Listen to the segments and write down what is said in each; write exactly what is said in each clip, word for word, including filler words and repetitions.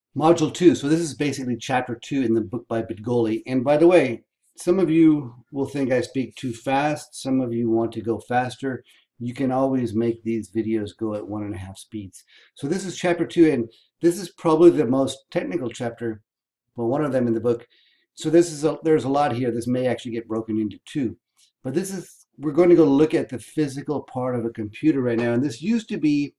Module two. So this is basically chapter two in the book by Bidgoli. And by the way, some of you will think I speak too fast. Some of you want to go faster. You can always make these videos go at one and a half speeds. So this is chapter two, and this is probably the most technical chapter, well, one of them in the book. So this is a, there's a lot here. This may actually get broken into two, but this is we're going to go look at the physical part of a computer right now. And this used to be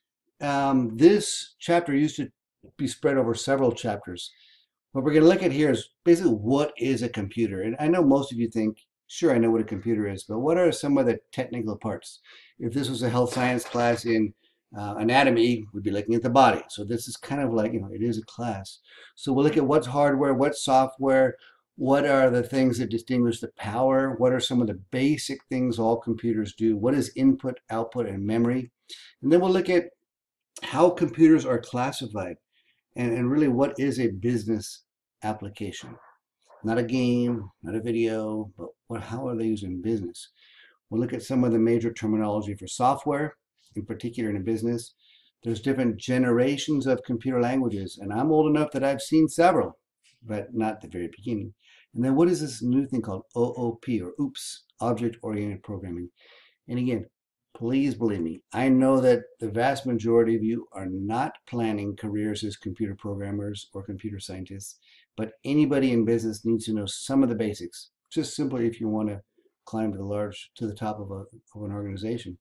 um, this chapter used to be spread over several chapters. What we're going to look at here is basically what is a computer. And I know most of you think, sure, I know what a computer is, but what are some of the technical parts? If this was a health science class in uh, anatomy, we'd be looking at the body. So this is kind of like, you know, it is a class. So we'll look at what's hardware, what's software, what are the things that distinguish the power, what are some of the basic things all computers do, what is input, output, and memory. And then we'll look at how computers are classified. And, and really, what is a business application? Not a game, not a video, but what, how are they used in business? We'll look at some of the major terminology for software, in particular in a business. There's different generations of computer languages, and I'm old enough that I've seen several, but not the very beginning. And then what is this new thing called O O P, or OOPS, Object-Oriented Programming? And again, please believe me, I know that the vast majority of you are not planning careers as computer programmers or computer scientists, but anybody in business needs to know some of the basics, just simply if you want to climb to the large, to the top of, a, of an organization.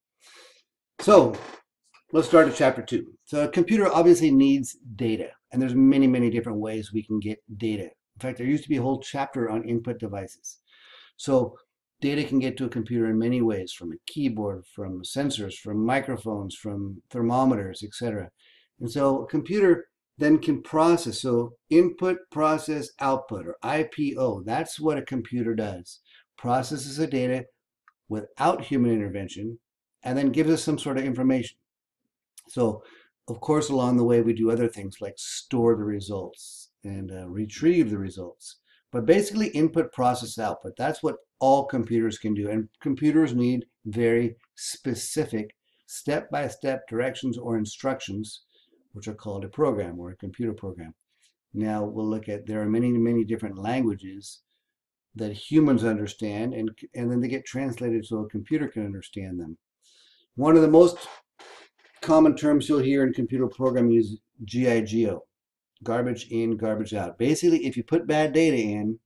So let's start at chapter two. So a computer obviously needs data, and there's many, many different ways we can get data. In fact, there used to be a whole chapter on input devices. So data can get to a computer in many ways, from a keyboard, from sensors, from microphones, from thermometers, et cetera. And so a computer then can process. So input, process, output, or I P O, that's what a computer does. Processes the data without human intervention and then gives us some sort of information. So of course, along the way, we do other things like store the results and uh, retrieve the results. But basically, input, process, output. That's what all computers can do. And computers need very specific step-by-step directions or instructions, which are called a program or a computer program. Now, we'll look at, there are many, many different languages that humans understand, and, and then they get translated so a computer can understand them. One of the most common terms you'll hear in computer programming is G I G O. Garbage in, garbage out. Basically, if you put bad data in,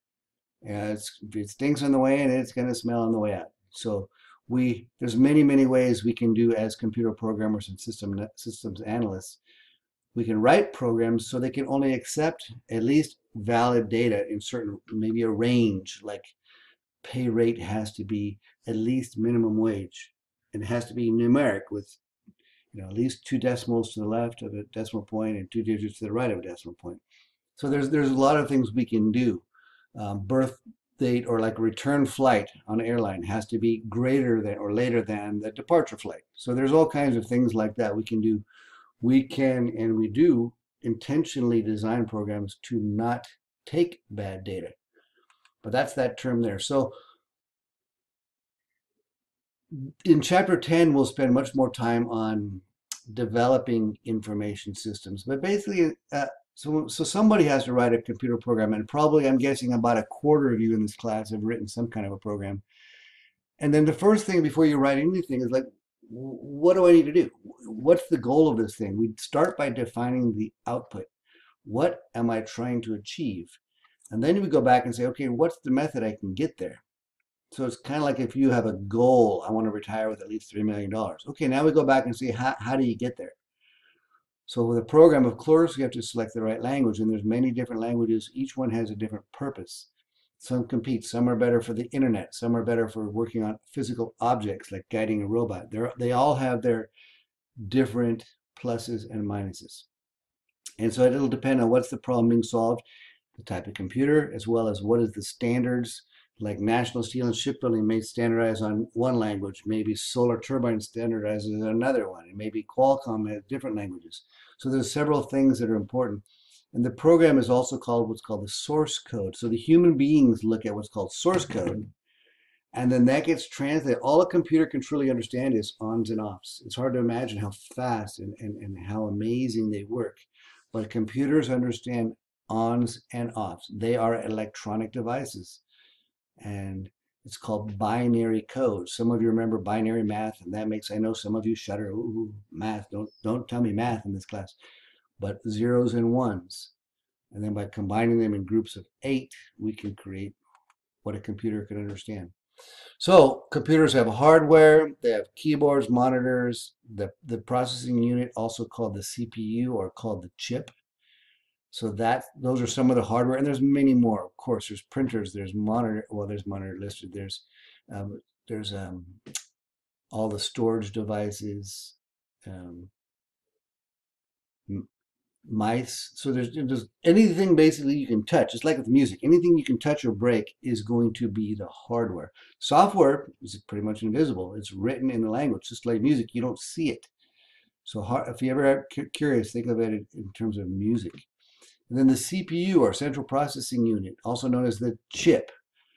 uh, it stinks on the way and it's going to smell on the way out. So we there's many, many ways we can do as computer programmers and system systems analysts. We can write programs so they can only accept at least valid data in certain, maybe a range, like pay rate has to be at least minimum wage. And it has to be numeric with you know, at least two decimals to the left of a decimal point and two digits to the right of a decimal point. So there's there's a lot of things we can do. Um, birth date or like return flight on an airline has to be greater than or later than the departure flight. So there's all kinds of things like that we can do. We can and we do intentionally design programs to not take bad data. But that's that term there. So in chapter ten, we'll spend much more time on developing information systems. But basically, uh, so, so somebody has to write a computer program, and probably, I'm guessing, about a quarter of you in this class have written some kind of a program. And then the first thing before you write anything is like, what do I need to do? What's the goal of this thing? We start by defining the output. What am I trying to achieve? And then we go back and say, okay, what's the method I can get there? So it's kind of like if you have a goal, I want to retire with at least three million dollars. Okay, now we go back and see how, how do you get there? So with a program, of course, you have to select the right language, and there's many different languages. Each one has a different purpose. Some compete. Some are better for the internet. Some are better for working on physical objects like guiding a robot. They're, they all have their different pluses and minuses. And so it'll depend on what's the problem being solved, the type of computer, as well as what is the standards. Like National Steel and Shipbuilding may standardize on one language, maybe Solar Turbine standardizes on another one, and maybe Qualcomm has different languages. So there's several things that are important. And the program is also called what's called the source code. So the human beings look at what's called source code, and then that gets translated. All a computer can truly understand is ons and offs. It's hard to imagine how fast and, and, and how amazing they work. but computers understand ons and offs. They are electronic devices, and it's called binary code. Some of you remember binary math, and that makes, I know some of you shudder. Ooh, math, don't, don't tell me math in this class. But zeros and ones. And then by combining them in groups of eight, we can create what a computer can understand. So computers have hardware, they have keyboards, monitors, the, the processing unit, also called the C P U or called the chip. So that those are some of the hardware, and there's many more. Of course, there's printers, there's monitor. Well, there's monitor listed. There's um, there's um, all the storage devices, um, mice. So there's, there's anything basically you can touch. It's like with music. Anything you can touch or break is going to be the hardware. Software is pretty much invisible. It's written in the language, just like music. You don't see it. So if you ever are curious, think of it in terms of music. And then the C P U, or central processing unit, also known as the chip,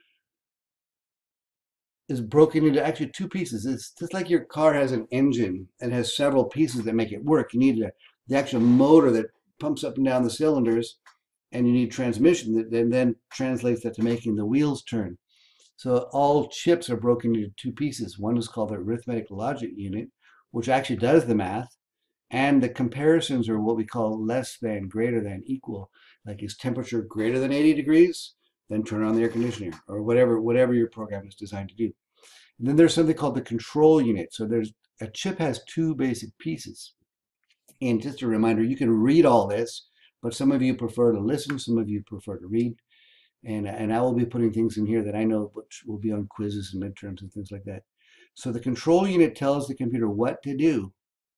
is broken into actually two pieces. It's just like your car has an engine and has several pieces that make it work. You need a, the actual motor that pumps up and down the cylinders, and you need transmission that then, then translates that to making the wheels turn. So all chips are broken into two pieces. One is called the arithmetic logic unit, which actually does the math. And the comparisons are what we call less than, greater than, equal. Like, is temperature greater than eighty degrees? Then turn on the air conditioner, or whatever whatever your program is designed to do. And then there's something called the control unit. So there's a chip has two basic pieces. And just a reminder, you can read all this, but some of you prefer to listen, some of you prefer to read. And, and I will be putting things in here that I know which will be on quizzes and midterms and things like that. So the control unit tells the computer what to do.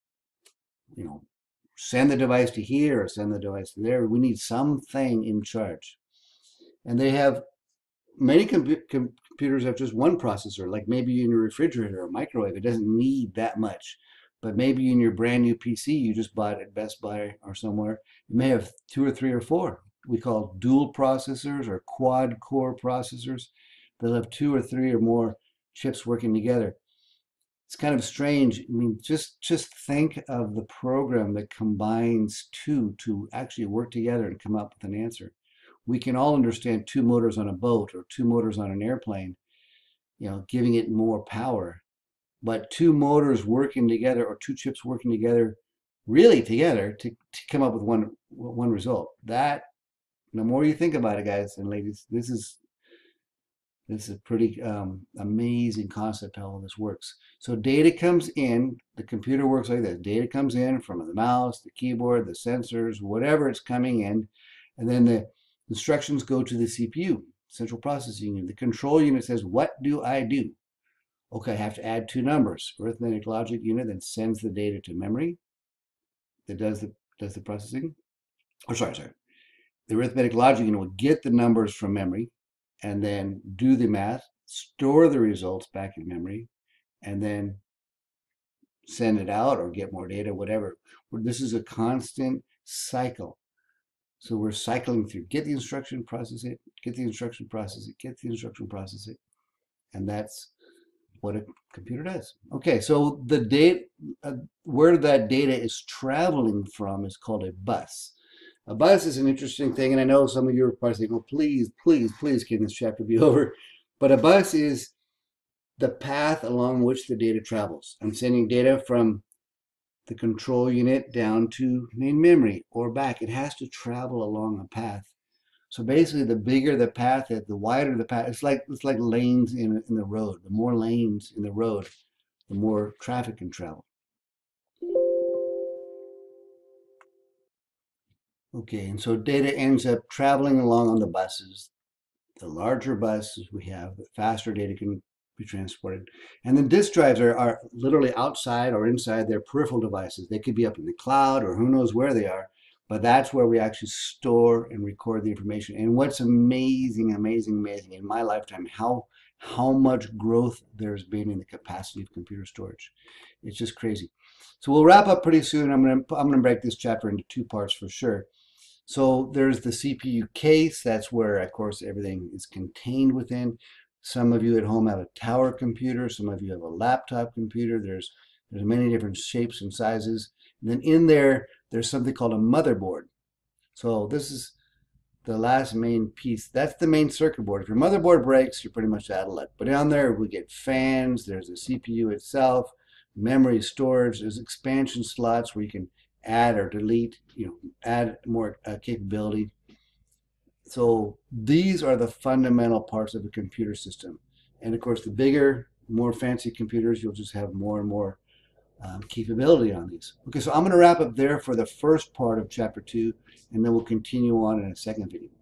You know, send the device to here or send the device to there. We need something in charge. And they have, many com computers have just one processor, like maybe in your refrigerator or microwave. It doesn't need that much. But maybe in your brand new P C you just bought at Best Buy or somewhere, you may have two or three or four. We call dual processors or quad core processors. They'll have two or three or more chips working together. It's kind of strange. I mean, just just think of the program that combines two to actually work together and come up with an answer. We can all understand two motors on a boat or two motors on an airplane, you know, giving it more power. But two motors working together, or two chips working together, really together, to, to come up with one one result. That, the more you think about it, guys and ladies, this is This is a pretty um, amazing concept how all this works. So data comes in, the computer works like this. Data comes in from the mouse, the keyboard, the sensors, whatever it's coming in, and then the instructions go to the C P U, central processing unit. The control unit says, what do I do? Okay, I have to add two numbers. Arithmetic logic unit then sends the data to memory that does the, does the processing. Oh, sorry, sorry. The arithmetic logic unit will get the numbers from memory, and then do the math, store the results back in memory, and then send it out or get more data, whatever. This is a constant cycle. So we're cycling through, get the instruction, process it, get the instruction, process it, get the instruction, process it. And that's what a computer does. Okay, so the data, uh, where that data is traveling from is called a bus. A bus is an interesting thing, and I know some of you are probably saying, "Oh, please, please, please, can this chapter be over?" But a bus is the path along which the data travels. I'm sending data from the control unit down to main memory or back. It has to travel along a path. So basically, the bigger the path, the wider the path. It's like it's like lanes in in the road. The more lanes in the road, the more traffic can travel. Okay, and so data ends up traveling along on the buses. The larger buses we have, the faster data can be transported. And then disk drives are, are literally outside or inside their peripheral devices. They could be up in the cloud or who knows where they are, but that's where we actually store and record the information. And what's amazing, amazing, amazing in my lifetime, how how much growth there's been in the capacity of computer storage. It's just crazy. So we'll wrap up pretty soon. I'm gonna I'm gonna break this chapter into two parts for sure. So there's the C P U case. That's where, of course, everything is contained within. Some of you at home have a tower computer. Some of you have a laptop computer. There's there's many different shapes and sizes. And then in there, there's something called a motherboard. So this is the last main piece. That's the main circuit board. If your motherboard breaks, you're pretty much out of luck. But on there, we get fans, there's the C P U itself, memory storage, there's expansion slots where you can add or delete, you know, add more uh, capability. So these are the fundamental parts of a computer system. And of course, the bigger, more fancy computers, you'll just have more and more um, capability on these. Okay, so I'm going to wrap up there for the first part of chapter two, and then we'll continue on in a second video.